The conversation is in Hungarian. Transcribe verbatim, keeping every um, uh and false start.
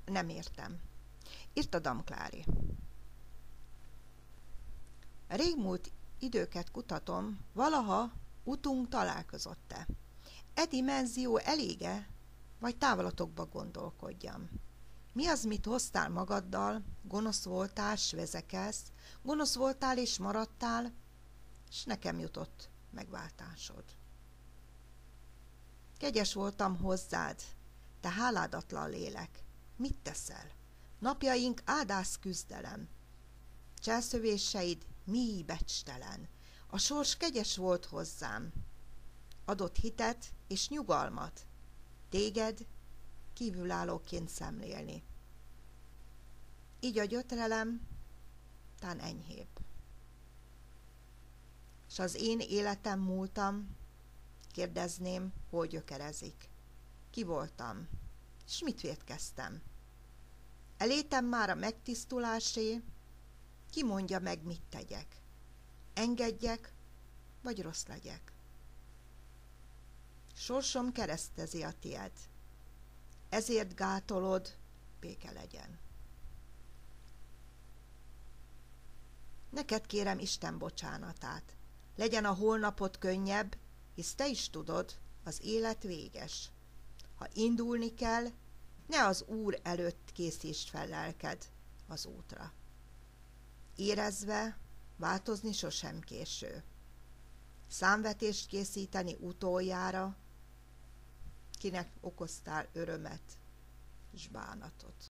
Nem értem. Írta Damklári. A régmúlt időket kutatom, valaha utunk találkozott-e? E dimenzió elége, vagy távolatokba gondolkodjam? Mi az, mit hoztál magaddal, gonosz voltál, s vezekelsz, gonosz voltál és maradtál, s nekem jutott megváltásod. Kegyes voltam hozzád, te háládatlan lélek, mit teszel? Napjaink áldász küzdelem, cselszövéseid mély becstelen, a sors kegyes volt hozzám, adott hitet és nyugalmat, téged kívülállóként szemlélni. Így a gyötrelem tán enyhébb. S az én életem múltam, kérdezném, hol gyökerezik. Ki voltam, s mit vétkeztem? Elétem már a megtisztulásé, ki mondja meg, mit tegyek? Engedjek, vagy rossz legyek? Sorsom keresztezi a tied, ezért gátolod, béke legyen. Neked kérem Isten bocsánatát, legyen a holnapot könnyebb, hisz te is tudod, az élet véges. Ha indulni kell, ne az Úr előtt készítsd fel lelked az útra. Érezve, változni sosem késő. Számvetést készíteni utoljára, kinek okoztál örömet s bánatot.